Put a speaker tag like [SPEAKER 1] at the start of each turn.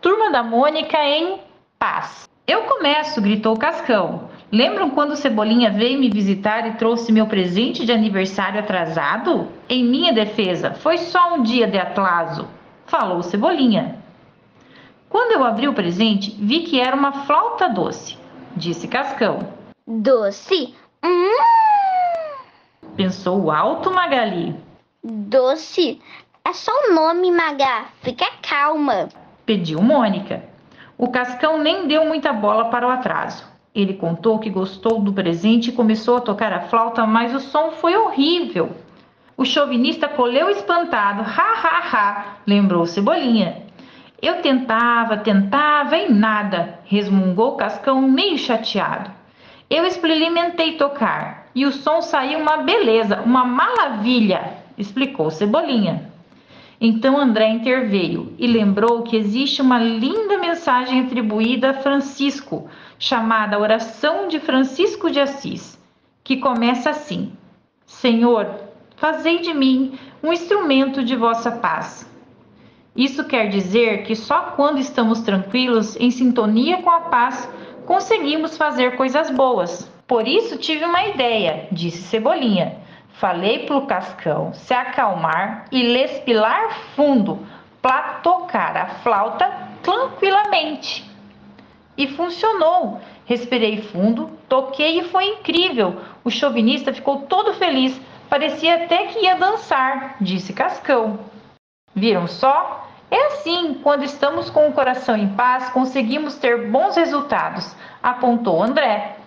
[SPEAKER 1] Turma da Mônica em paz. Eu começo, gritou Cascão. Lembram quando Cebolinha veio me visitar e trouxe meu presente de aniversário atrasado? Em minha defesa, foi só um dia de atraso, falou Cebolinha. Quando eu abri o presente, vi que era uma flauta doce, disse Cascão.
[SPEAKER 2] Doce?
[SPEAKER 1] Pensou alto Magali.
[SPEAKER 2] Doce? É só um nome, Magá. Fica calma.
[SPEAKER 1] Pediu Mônica. O Cascão nem deu muita bola para o atraso. Ele contou que gostou do presente e começou a tocar a flauta, mas o som foi horrível. O chauvinista colheu espantado. Ha, ha, ha, lembrou Cebolinha. Eu tentava e nada, resmungou Cascão meio chateado. Eu experimentei tocar e o som saiu uma beleza, uma maravilha, explicou Cebolinha. Então André interveio e lembrou que existe uma linda mensagem atribuída a Francisco, chamada Oração de Francisco de Assis, que começa assim: Senhor, fazei de mim um instrumento de vossa paz. Isso quer dizer que só quando estamos tranquilos, em sintonia com a paz, conseguimos fazer coisas boas. Por isso tive uma ideia, disse Cebolinha. Falei pro Cascão se acalmar e respirar fundo para tocar a flauta tranquilamente. E funcionou. Respirei fundo, toquei e foi incrível. O chauvinista ficou todo feliz, parecia até que ia dançar, disse Cascão. Viram só? É assim, quando estamos com o coração em paz, conseguimos ter bons resultados, apontou André.